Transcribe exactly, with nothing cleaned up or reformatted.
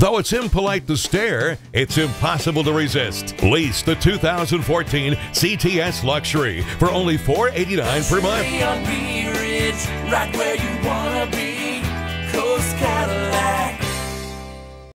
Though it's impolite to stare, it's impossible to resist. Lease the two thousand fourteen C T S Luxury for only four hundred eighty-nine dollars per month. Stay on Bee RIdge, right where you wanna be.